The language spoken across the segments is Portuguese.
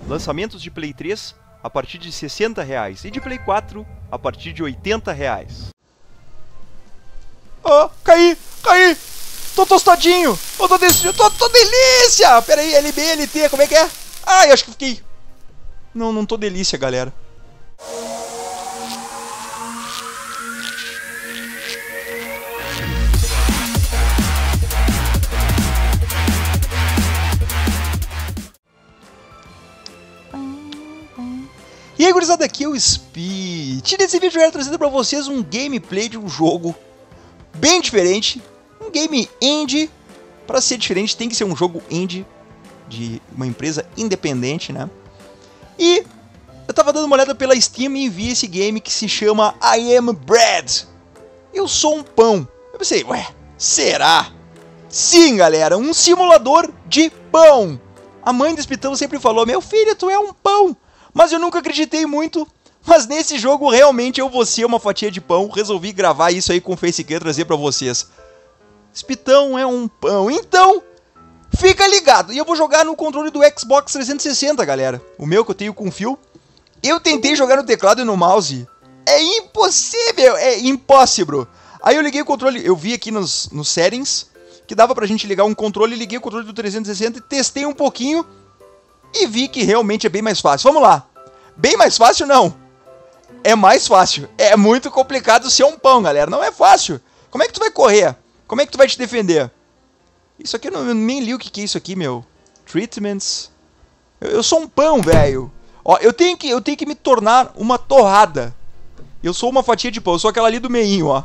Lançamentos de Play 3 a partir de R$60 e de Play 4 a partir de R$80. Oh, caí! Tô tostadinho! Tô delícia! Pera aí, LB, LT, como é que é? Ai, acho que fiquei... Não tô delícia, galera. E aí, gurizada, aqui é o Speed. Nesse vídeo eu quero trazer pra vocês um gameplay de um jogo bem diferente. Um game indie. Pra ser diferente tem que ser um jogo indie de uma empresa independente, né? E eu tava dando uma olhada pela Steam e vi esse game que se chama I Am Bread. Eu sou um pão. Eu pensei, ué, será? Sim, galera, um simulador de pão. A mãe do Spitão sempre falou, meu filho, tu é um pão. Mas eu nunca acreditei muito, mas nesse jogo realmente eu vou ser uma fatia de pão. Resolvi gravar isso aí com o Facecam e trazer pra vocês. Spitão é um pão, então fica ligado. E eu vou jogar no controle do Xbox 360, galera. O meu que eu tenho com fio. Eu tentei jogar no teclado e no mouse. É impossível, é impossível. Aí eu liguei o controle, eu vi aqui nos settings que dava pra gente ligar um controle. Liguei o controle do 360 e testei um pouquinho. E vi que realmente é bem mais fácil. Vamos lá. Bem mais fácil, não. É mais fácil. É muito complicado ser um pão, galera. Não é fácil. Como é que tu vai correr? Como é que tu vai te defender? Isso aqui, eu nem li o que é isso aqui, meu. Treatments. Eu sou um pão, velho. Ó, eu tenho que me tornar uma torrada. Eu sou uma fatia de pão. Eu sou aquela ali do meinho, ó.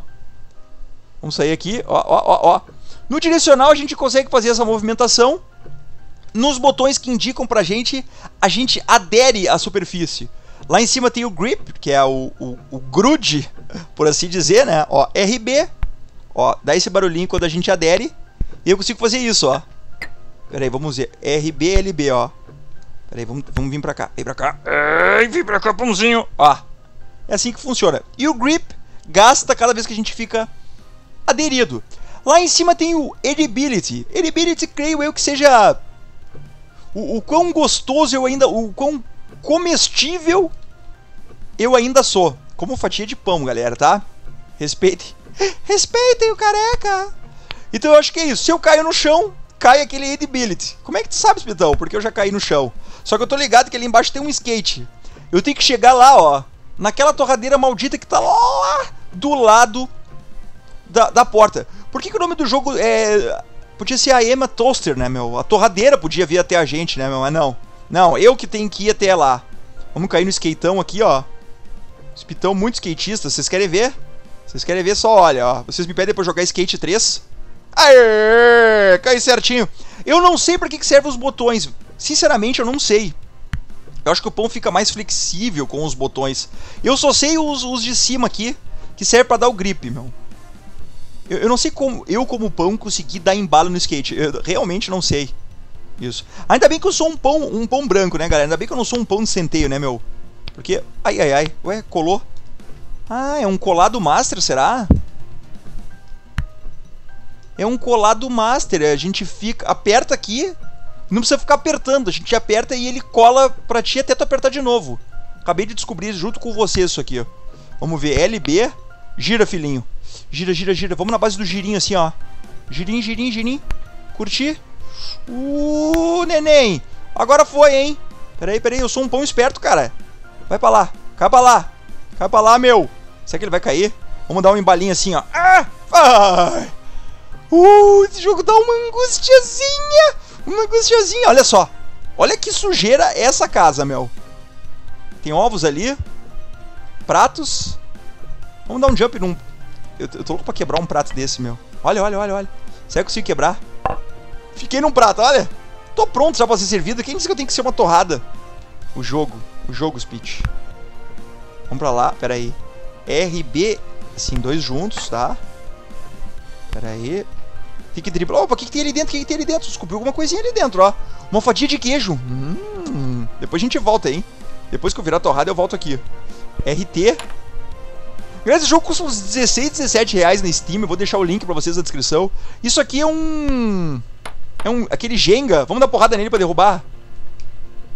Vamos sair aqui. Ó. No direcional a gente consegue fazer essa movimentação. Nos botões que indicam pra gente, a gente adere à superfície. Lá em cima tem o grip, que é o grude, por assim dizer, né? Ó, RB, ó, dá esse barulhinho quando a gente adere. E eu consigo fazer isso, ó. Pera aí, vamos ver. RB, LB, ó. Pera aí, vamos vir pra cá. Vem pra cá. Vem pra cá, pãozinho. Ó, é assim que funciona. E o grip gasta cada vez que a gente fica aderido. Lá em cima tem o edibility. Edibility, creio eu que seja... O quão gostoso eu ainda... O quão comestível eu ainda sou. Como fatia de pão, galera, tá? Respeitem o careca. Então eu acho que é isso. Se eu caio no chão, cai aquele edibility. Como é que tu sabe, Spitão? Porque eu já caí no chão. Só que eu tô ligado que ali embaixo tem um skate. Eu tenho que chegar lá, ó. Naquela torradeira maldita que tá lá do lado da porta. Por que o nome do jogo é... Podia ser a Emma Toaster, né, meu? A torradeira podia vir até a gente, né, meu? Mas não. Não, eu que tenho que ir até lá. Vamos cair no skateão aqui, ó. Spitão muito skatista. Vocês querem ver? Vocês querem ver? Só olha, ó. Vocês me pedem pra jogar Skate 3. Aê! Cai certinho. Eu não sei pra que servem os botões. Sinceramente, eu não sei. Eu acho que o pão fica mais flexível com os botões. Eu só sei os de cima aqui, que serve pra dar o grip, meu. Eu não sei como eu, como pão, consegui dar embalo no skate. Eu realmente não sei. Isso. Ainda bem que eu sou um pão branco, né, galera? Ainda bem que eu não sou um pão de centeio, né, meu? Porque... Ai. Ué, colou. Ah, é um colado master, será? É um colado master. A gente fica... Aperta aqui. Não precisa ficar apertando. A gente aperta e ele cola pra ti até tu apertar de novo. Acabei de descobrir junto com você isso aqui, ó. Vamos ver. LB. Gira, filhinho. Gira. Vamos na base do girinho assim, ó. Girinho. Curti. Neném. Agora foi, hein. Peraí. Eu sou um pão esperto, cara. Vai pra lá. Cai pra lá, meu. Será que ele vai cair? Vamos dar um embalinho assim, ó. Vai. Esse jogo dá uma angustiazinha. Olha só. Olha que sujeira é essa casa, meu. Tem ovos ali. Pratos. Vamos dar um jump num... Eu tô louco pra quebrar um prato desse, meu. Olha. Será que eu consigo quebrar? Fiquei num prato, olha. Tô pronto já pra ser servido. Quem disse que eu tenho que ser uma torrada? O jogo, Speech. Vamos pra lá, pera aí. RB, assim, dois juntos, tá? Pera aí. Tem que driblar. Opa, o que tem ali dentro? Descobriu alguma coisinha ali dentro, ó. Uma fatia de queijo. Depois a gente volta, hein? Depois que eu virar torrada, eu volto aqui. RT. Esse jogo custa uns 16, 17 reais na Steam. Eu vou deixar o link pra vocês na descrição. Isso aqui é um... aquele Jenga. Vamos dar porrada nele pra derrubar?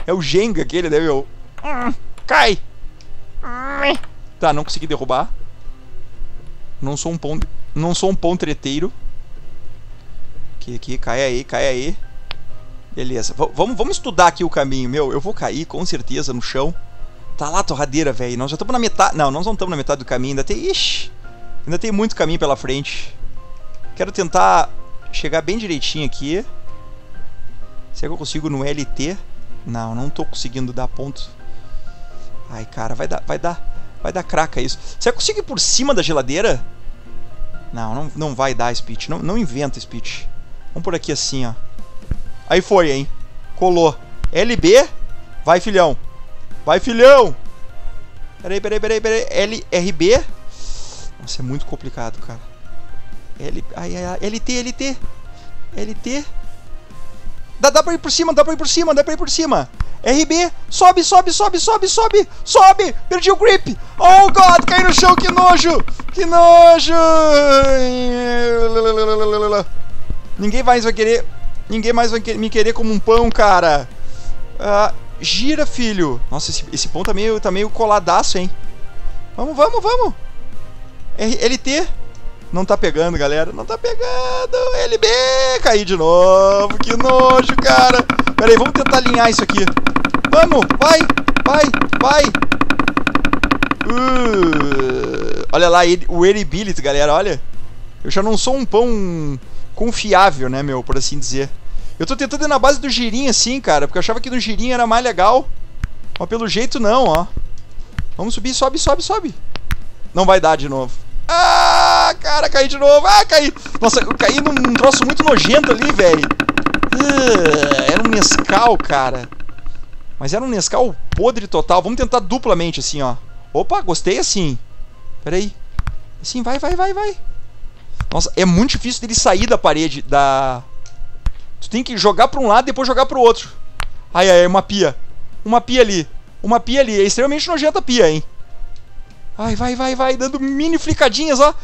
É o Jenga aquele, né, meu? Cai! Tá, não consegui derrubar. Não sou um pão treteiro. Aqui, cai aí. Beleza, vamos estudar aqui o caminho, meu. Eu vou cair, com certeza, no chão. Tá lá a torradeira, velho. Nós já estamos na metade... Não, nós não estamos na metade do caminho. Ainda tem... Ixi! Ainda tem muito caminho pela frente. Quero tentar chegar bem direitinho aqui. Será que eu consigo no LT? Não, não tô conseguindo dar ponto. Ai, cara, vai dar craca isso. Será que eu consigo ir por cima da geladeira? Não vai dar, Speech. Não inventa, Speech. Vamos por aqui assim, ó. Aí foi, hein? Colou. LB. Vai, filhão. Vai, filhão. Peraí. LRB. Nossa, é muito complicado, cara. LT. Dá pra ir por cima, RB, sobe. Perdi o grip. Oh, God, caí no chão, que nojo. Ninguém mais vai me querer como um pão, cara. Gira, filho. Nossa, esse pão tá meio coladaço, hein. Vamos. LT. Não tá pegando, galera. Não tá pegando. LB. Caí de novo. Que nojo, cara. Pera aí, vamos tentar alinhar isso aqui. Vamos. Vai. Olha lá, o Eribility, galera. Olha. Eu já não sou um pão confiável, né, meu? Por assim dizer. Eu tô tentando ir na base do girinho assim, cara. Porque eu achava que no girinho era mais legal. Mas pelo jeito não, ó. Vamos subir. Sobe. Não vai dar de novo. Cara, caí de novo. Caí. Nossa, eu caí num troço muito nojento ali, velho. Era um Nescau, cara. Mas era um Nescau podre total. Vamos tentar duplamente, assim, ó. Opa, gostei assim. Pera aí. Assim, vai. Nossa, é muito difícil dele sair da parede, Tu tem que jogar pra um lado e depois jogar pro outro. Ai, uma pia. Uma pia ali. É extremamente nojenta a pia, hein. Ai, vai, dando mini flicadinhas, ó.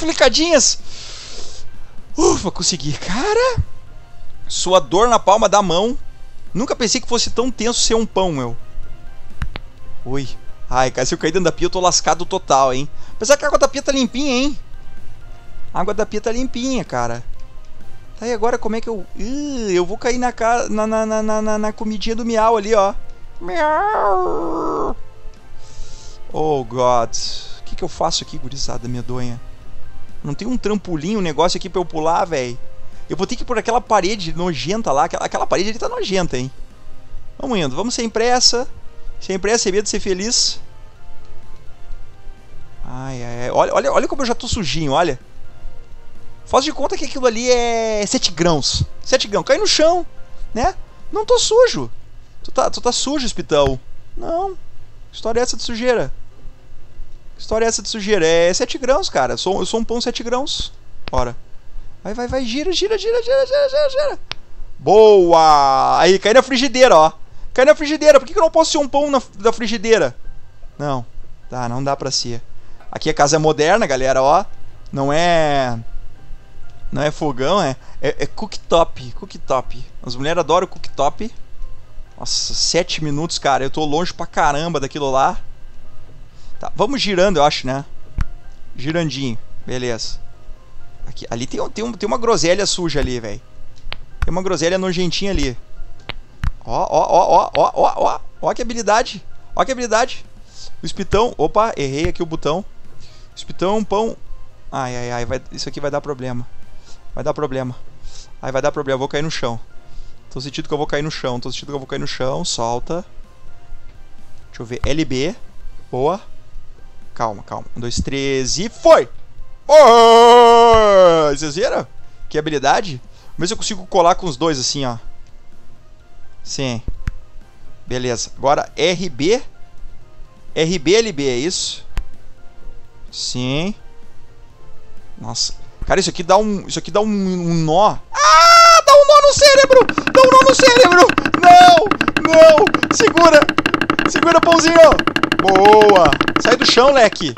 Ufa, consegui. Cara, sua dor na palma da mão. Nunca pensei que fosse tão tenso ser um pão, meu. Oi. Ai, cara, se eu cair dentro da pia, eu tô lascado total, hein. Apesar que a água da pia tá limpinha, hein. A água da pia tá limpinha, cara. Tá, e agora como é que eu... eu vou cair na comidinha do miau ali, ó. Miau. Oh, God. O que eu faço aqui, gurizada medonha? Não tem um trampolim, um negócio aqui pra eu pular, velho. Eu vou ter que ir por aquela parede nojenta lá. Aquela parede ali tá nojenta, hein. Vamos indo. Vamos sem pressa. Sem medo de ser feliz. Ai. Olha como eu já tô sujinho, olha. Faz de conta que aquilo ali é 7 grãos. 7 grãos. Cai no chão, né? Não tô sujo. Tu tá sujo, Espitão. Não. Que história é essa de sujeira? É 7 grãos, cara. Eu sou um pão 7 grãos. Bora. Vai. Gira. Boa! Aí, cai na frigideira, ó. Por que eu não posso ser um pão da frigideira? Não. Tá, não dá pra ser. Aqui a casa é moderna, galera, ó. Não é fogão, é cooktop. As mulheres adoram cooktop. Nossa, 7 minutos, cara. Eu tô longe pra caramba daquilo lá. Tá, vamos girando, eu acho, né? Girandinho. Beleza. Aqui, ali tem uma groselha suja ali, velho. Tem uma groselha nojentinha ali. Ó que habilidade. O espitão... Opa, errei aqui o botão. O espitão é um pão... Ai. Isso aqui vai dar problema. Vai dar problema. Eu vou cair no chão. Tô sentindo que eu vou cair no chão. Solta. Deixa eu ver. LB. Boa. Calma. 1, 2, 3 e foi! Oh! Vocês viram? Que habilidade. Vamos ver se eu consigo colar com os dois assim, ó. Sim. Beleza. Agora RB. LB, é isso? Sim. Nossa. Cara, isso aqui dá um nó. Dá um nó no cérebro! Não! Segura, pãozinho! Boa! Sai do chão, leque!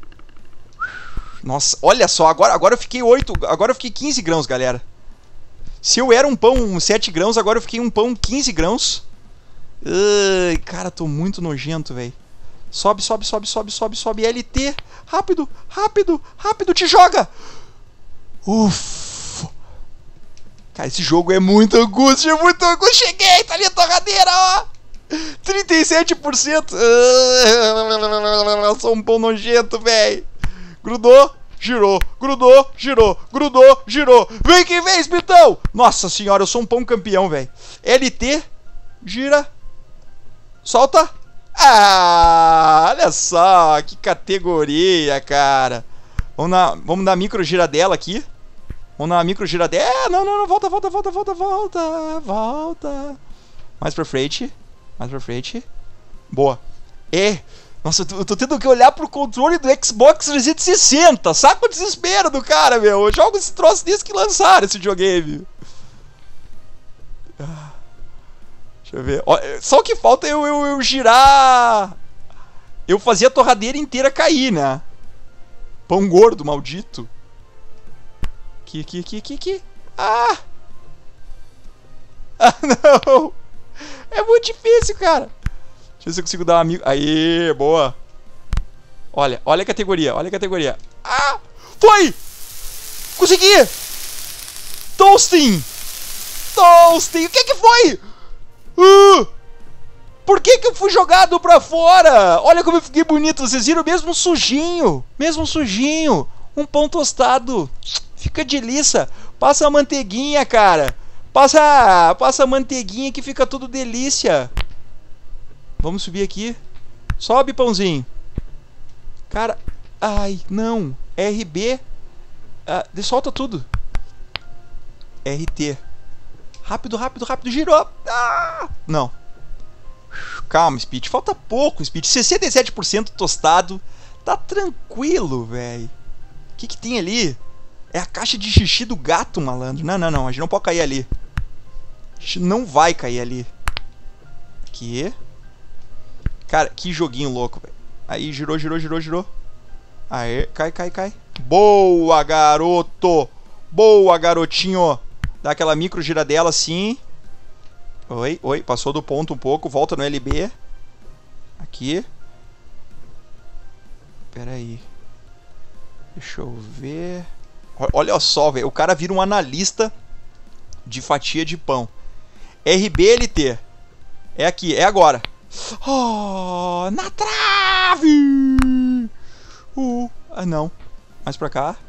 Nossa, olha só, agora eu fiquei 8... Agora eu fiquei 15 grãos, galera. Se eu era um pão 7 grãos, agora eu fiquei um pão 15 grãos. Ai, cara, tô muito nojento, velho. Sobe, sobe, sobe, sobe, sobe, sobe. LT. Rápido, rápido, rápido. Te joga. Ufa. Cara, esse jogo é muito angústia, é muito angústia. Cheguei, tá ali a torradeira, ó. 37%. Eu sou um pão nojento, velho. Grudou, girou, grudou, girou, grudou, girou. Vem que vem, Espitão. Nossa senhora, eu sou um pão campeão, velho. LT, gira. Solta. Ah, olha só, que categoria, cara. Vamos dar micro giradela aqui. Vamos dar uma micro giradela. É, não, volta. Mais pra frente. Mais pra frente. Boa. Nossa, eu tô tendo que olhar pro controle do Xbox 360. Saca o desespero do cara, meu. Eu jogo esse troço desde que lançaram esse videogame. Deixa eu ver. Só o que falta é eu girar. Eu fazer a torradeira inteira cair, né? Pão gordo, maldito. Aqui. Ah, não. É muito difícil, cara. Deixa eu ver se eu consigo dar uma amigo. Aê, boa. Olha a categoria, Ah, foi! Consegui! Toasting! O que foi? Por que eu fui jogado pra fora? Olha como eu fiquei bonito, vocês viram? Mesmo sujinho. Um pão tostado. Fica delícia. Passa a manteiguinha, cara. Passa a manteiguinha que fica tudo delícia. Vamos subir aqui. Sobe, pãozinho. Cara, ai, não. RB. Solta tudo. RT. Rápido, girou. Não. Calma, Speed. Falta pouco, Speed. 67% tostado. Tá tranquilo, velho. O que tem ali? É a caixa de xixi do gato, malandro. Não. A gente não pode cair ali. A gente não vai cair ali. Aqui. Cara, que joguinho louco, velho. Aí, girou. Aê, cai. Boa, garoto. Boa, garotinho. Dá aquela micro giradela assim. Oi. Passou do ponto um pouco. Volta no LB. Aqui. Pera aí. Deixa eu ver. Olha só, velho. O cara vira um analista de fatia de pão. RBLT. É aqui, é agora. Oh, na trave! Não. Mais pra cá.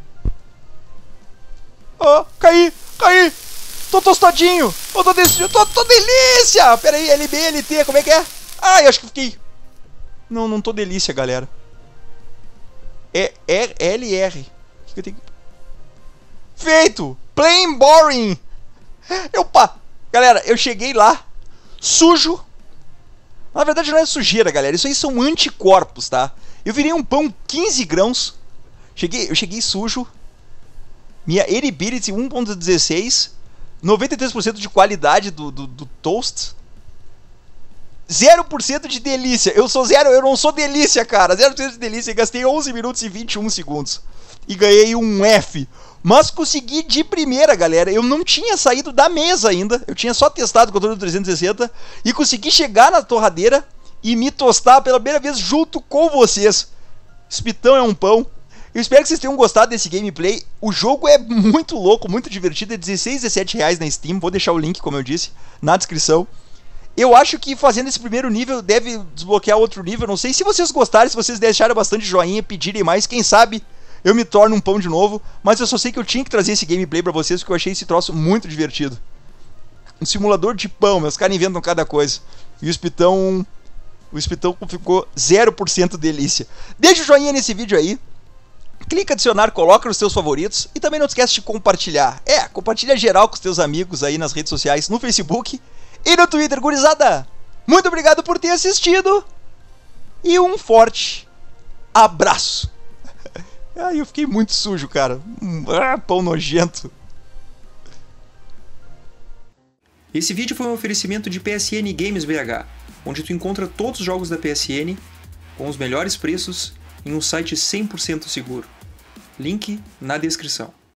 Oh, caí! Tô tostadinho! Tô delícia! Pera aí, LBLT, como é que é? Ai, acho que fiquei... Não tô delícia, galera. É LR. O que eu tenho que... Feito! Plain boring! Galera, eu cheguei lá, sujo. Na verdade não é sujeira, galera. Isso aí são anticorpos, tá? Eu virei um pão 15 grãos. Eu cheguei sujo. Minha Edibility 1.16. 93% de qualidade do toast. 0% de delícia. Eu não sou delícia, cara. 0% de delícia. Gastei 11 minutos e 21 segundos. E ganhei um F. Mas consegui de primeira, galera. Eu não tinha saído da mesa ainda. Eu tinha só testado o controle do 360. E consegui chegar na torradeira e me tostar pela primeira vez junto com vocês. Espitão é um pão. Eu espero que vocês tenham gostado desse gameplay. O jogo é muito louco, muito divertido. É 16, 17 reais na Steam. Vou deixar o link, como eu disse, na descrição. Eu acho que fazendo esse primeiro nível deve desbloquear outro nível. Não sei se vocês gostarem, se vocês deixarem bastante joinha, pedirem mais. Quem sabe eu me torno um pão de novo. Mas eu só sei que eu tinha que trazer esse gameplay pra vocês, porque eu achei esse troço muito divertido. Um simulador de pão, meus caras inventam cada coisa. E o Espitão ficou 0% delícia. Deixa o joinha nesse vídeo aí. Clica em adicionar, coloca nos seus favoritos. E também não esquece de compartilhar. Compartilha geral com os teus amigos aí nas redes sociais, no Facebook e no Twitter, gurizada. Muito obrigado por ter assistido. E um forte abraço. Eu fiquei muito sujo, cara. Pão nojento. Esse vídeo foi um oferecimento de PSN Games BH, onde tu encontra todos os jogos da PSN com os melhores preços em um site 100% seguro. Link na descrição.